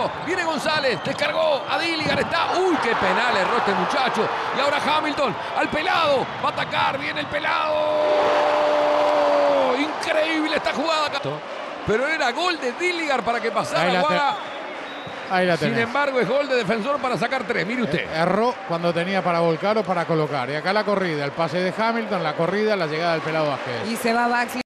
Pelado. Viene González. Descargó a Dilligar. Está. Uy, qué penal erró este muchacho. Y ahora Hamilton al Pelado. Va a atacar. Viene el Pelado. Increíble esta jugada. Pero era gol de Dilligar para que pasara Guara. Ahí la tenés. Sin embargo, es gol de Defensor para sacar 3. Mire usted. Erró cuando tenía para volcar o para colocar. Y acá la corrida, el pase de Hamilton, la corrida, la llegada del Pelado Vázquez. Y se va Baxi.